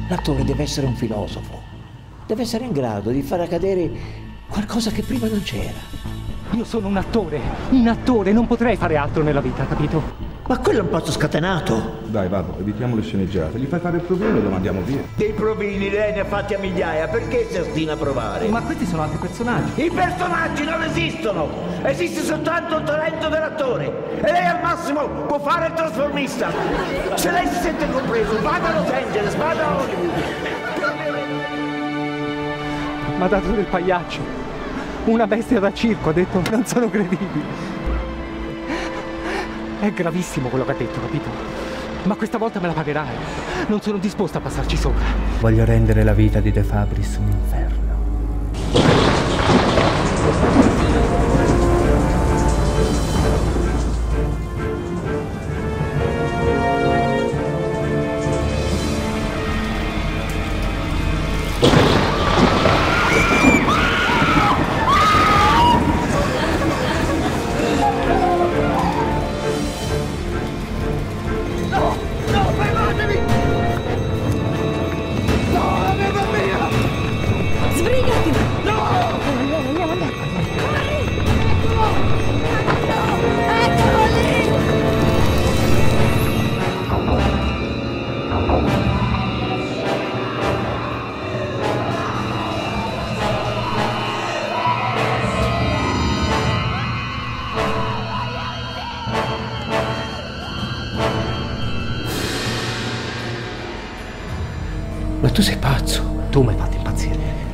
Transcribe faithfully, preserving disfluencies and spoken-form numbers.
L'attore deve essere un filosofo. Deve essere in grado di far accadere qualcosa che prima non c'era. Io sono un attore, un attore, non potrei fare altro nella vita, capito? Ma quello è un pazzo scatenato. Dai, vado, evitiamo le sceneggiate. Gli fai fare il provino e lo mandiamo via. Dei provini lei ne ha fatti a migliaia, perché si ostina a provare? Ma questi sono altri personaggi. I personaggi non esistono! Esiste soltanto il talento dell'attore! E lei al massimo può fare il trasformista! Se lei si sente compreso, vada a Los Angeles, vada a Hollywood! Ma ha dato del pagliaccio. Una bestia da circo, ha detto, non sono credibili. È gravissimo quello che ha detto, capito? Ma questa volta me la pagherai. Non sono disposto a passarci sopra. Voglio rendere la vita di De Fabris un inferno. Ma tu sei pazzo. Tu mi hai fatto impazzire.